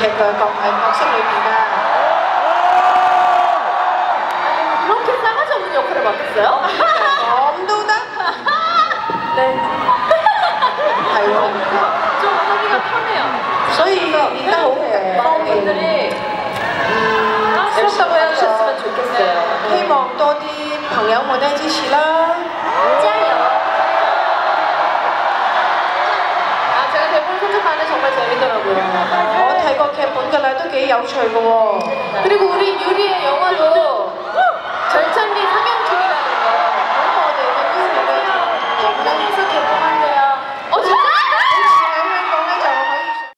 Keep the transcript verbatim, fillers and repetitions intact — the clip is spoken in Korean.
劇嘅角喺角色裏邊㗎。 그렇게 싸가지 없는 역할을 맡았어요? 咁都得？ 네. 係喎， 좀 하기가 편해요. 所以演得好嘅方面， 분들이 嗯， 열심히 해주셨으면 좋겠어요. 希望多啲朋友們咧支持啦。 짜요. 아, 제가 대본 선택하는 정말 재밌더라고요. 我睇過劇本㗎啦，都幾有趣㗎喎。 그리고